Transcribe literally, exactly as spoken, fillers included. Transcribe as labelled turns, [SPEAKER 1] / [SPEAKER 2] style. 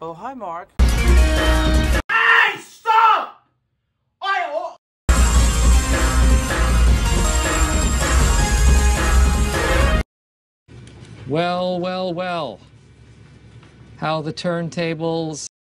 [SPEAKER 1] Oh, hi, Mark.
[SPEAKER 2] Hey, stop! I...
[SPEAKER 3] Well, well, well. How the turntables